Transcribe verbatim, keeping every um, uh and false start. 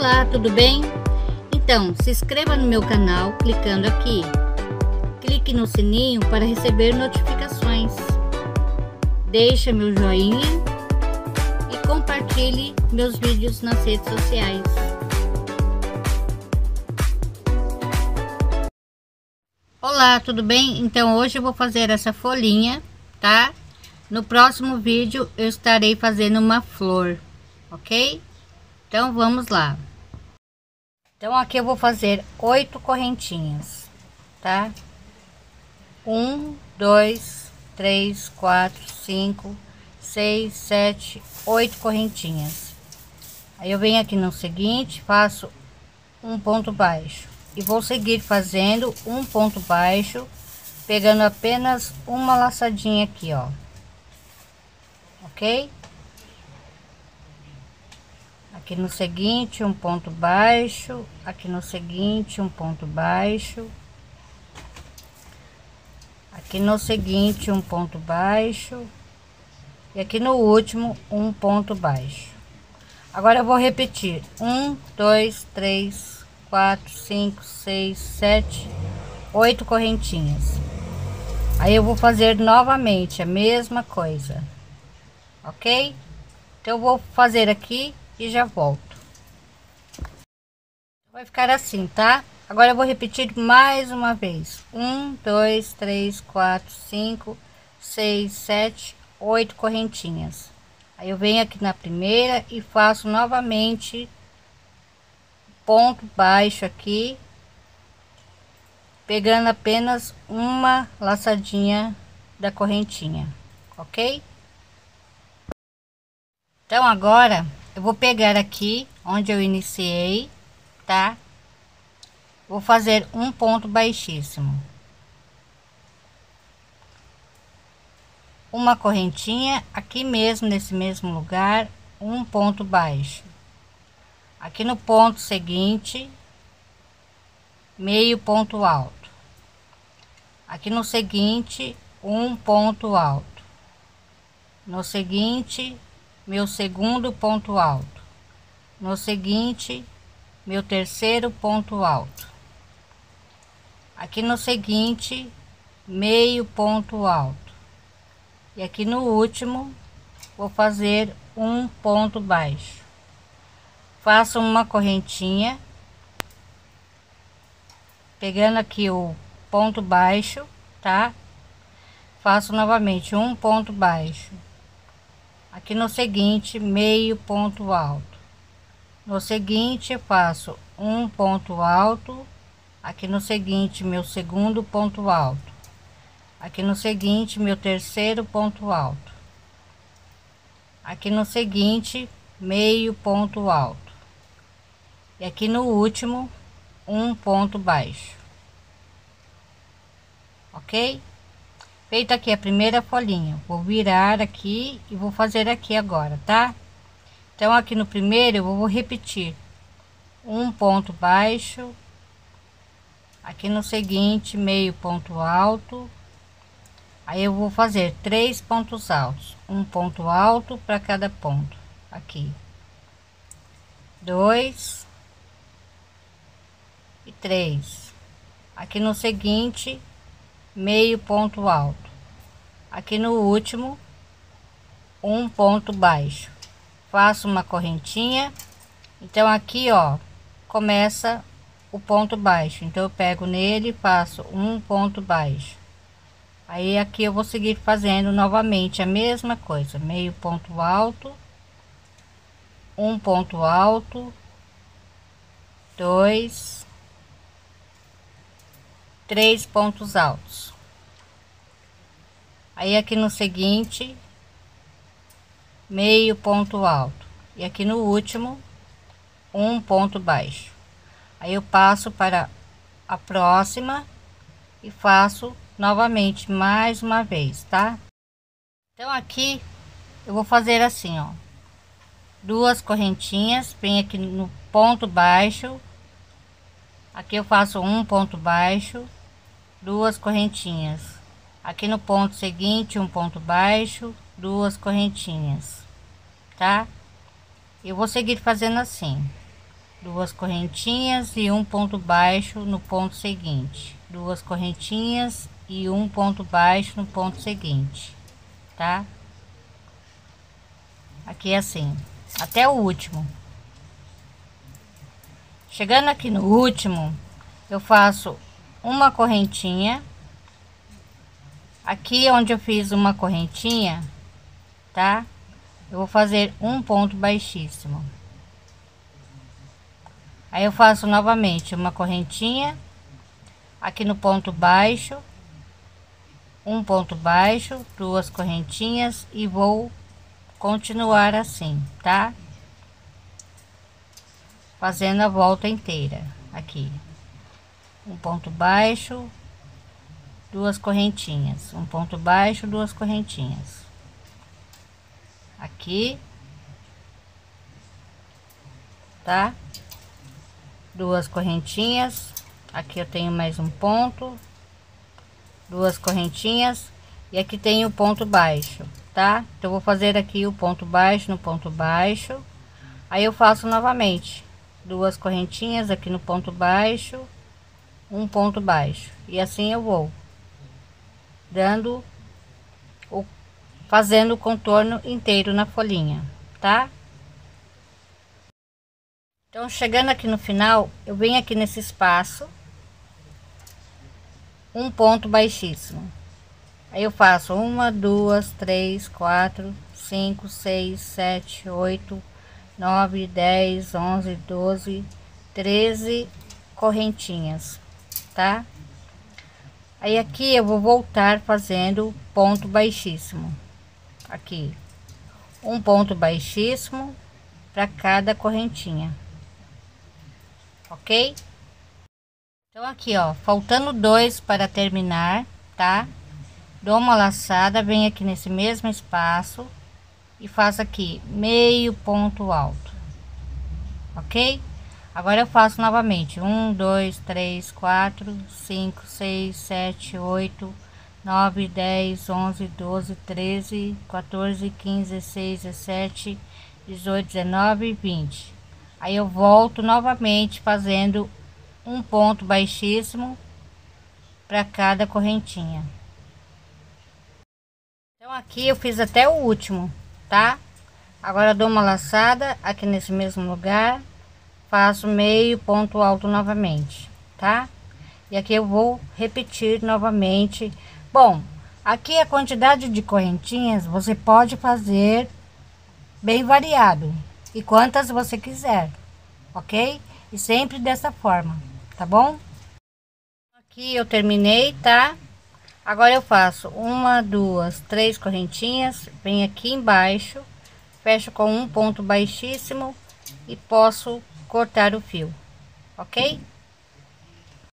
Olá, tudo bem? Então, se inscreva no meu canal clicando aqui. Clique no sininho para receber notificações. Deixe meu joinha e compartilhe meus vídeos nas redes sociais. Olá, tudo bem? Então hoje eu vou fazer essa folhinha, tá? No próximo vídeo eu estarei fazendo uma flor, ok? Então vamos lá. Então aqui eu vou fazer oito correntinhas, tá? Um, dois, três, quatro, cinco, seis, sete, oito correntinhas. Aí eu venho aqui no seguinte, faço um ponto baixo e vou seguir fazendo um ponto baixo, pegando apenas uma laçadinha aqui, ó, ok? Aqui no seguinte um ponto baixo, aqui no seguinte um ponto baixo, aqui no seguinte um ponto baixo e aqui no último um ponto baixo. Agora eu vou repetir um, dois, três, quatro, cinco, seis, sete, oito correntinhas. Aí eu vou fazer novamente a mesma coisa, ok? Então eu vou fazer aqui e já volto. Vai ficar assim, tá? Agora eu vou repetir mais uma vez. Um, dois, três, quatro, cinco, seis, sete, oito correntinhas. Aí eu venho aqui na primeira e faço novamente ponto baixo aqui, pegando apenas uma laçadinha da correntinha, ok? Então agora eu vou pegar aqui onde eu iniciei, tá? Vou fazer um ponto baixíssimo, uma correntinha aqui mesmo, nesse mesmo lugar, um ponto baixo. Aqui no ponto seguinte, meio ponto alto. Aqui no seguinte, um ponto alto. No seguinte, meu segundo ponto alto. No seguinte, meu terceiro ponto alto. Aqui no seguinte, meio ponto alto. E aqui no último, vou fazer um ponto baixo. Faço uma correntinha, pegando aqui o ponto baixo, tá? Faço novamente um ponto baixo. Aqui no seguinte, meio ponto alto. No seguinte, eu faço um ponto alto. Aqui no seguinte, meu segundo ponto alto. Aqui no seguinte, meu terceiro ponto alto. Aqui no seguinte, meio ponto alto. E aqui no último, um ponto baixo. Ok? Feita aqui a primeira folhinha, vou virar aqui e vou fazer aqui agora, tá? Então aqui no primeiro eu vou repetir um ponto baixo, aqui no seguinte meio ponto alto, aí eu vou fazer três pontos altos, um ponto alto para cada ponto, aqui dois e três. Aqui no seguinte, meio ponto alto. Aqui no último, um ponto baixo. Faço uma correntinha. Então aqui, ó, começa o ponto baixo. Então eu pego nele e faço um ponto baixo. Aí aqui eu vou seguir fazendo novamente a mesma coisa, meio ponto alto, um ponto alto, dois, três pontos altos. Aí aqui no seguinte, meio ponto alto, e aqui no último, um ponto baixo. Aí eu passo para a próxima e faço novamente mais uma vez, tá? Então aqui eu vou fazer assim, ó, duas correntinhas, vem aqui no ponto baixo, aqui eu faço um ponto baixo, duas correntinhas, aqui no ponto seguinte um ponto baixo, duas correntinhas, tá? Eu vou seguir fazendo assim, duas correntinhas e um ponto baixo no ponto seguinte, duas correntinhas e um ponto baixo no ponto seguinte, tá? Aqui é assim, até o último. Chegando aqui no último, eu faço uma correntinha. Aqui onde eu fiz uma correntinha, tá? Eu vou fazer um ponto baixíssimo. Aí eu faço novamente uma correntinha aqui no ponto baixo, um ponto baixo, duas correntinhas e vou continuar assim, tá? Fazendo a volta inteira aqui, um ponto baixo, duas correntinhas, um ponto baixo, duas correntinhas aqui, tá? Duas correntinhas, aqui eu tenho mais um ponto, duas correntinhas e aqui tem o ponto baixo, tá? Então vou fazer aqui o ponto baixo no ponto baixo, aí eu faço novamente duas correntinhas aqui no ponto baixo, um ponto baixo, e assim eu vou dando o fazendo o contorno inteiro na folhinha, tá? Então, chegando aqui no final, eu venho aqui nesse espaço, um ponto baixíssimo. Aí eu faço uma, duas, três, quatro, cinco, seis, sete, oito, nove, dez, onze, doze, treze correntinhas, tá? Aí aqui eu vou voltar fazendo ponto baixíssimo. Aqui, um ponto baixíssimo para cada correntinha. Ok? Então aqui, ó, faltando dois para terminar, tá? Dou uma laçada, venho aqui nesse mesmo espaço e faço aqui meio ponto alto, ok? Agora eu faço novamente um, dois, três, quatro, cinco, seis, sete, oito, nove, dez, onze, doze, treze, quatorze, quinze, dezesseis, dezessete, dezoito, dezenove e vinte. Aí eu volto novamente fazendo um ponto baixíssimo para cada correntinha. Então aqui eu fiz até o último, tá? Agora eu dou uma laçada aqui nesse mesmo lugar, faço meio ponto alto novamente, tá? E aqui eu vou repetir novamente. Bom, aqui a quantidade de correntinhas você pode fazer bem variado e quantas você quiser, ok? E sempre dessa forma, tá bom? Aqui eu terminei, tá? Agora eu faço uma, duas, três correntinhas, venho aqui embaixo, fecho com um ponto baixíssimo e posso cortar o fio, ok?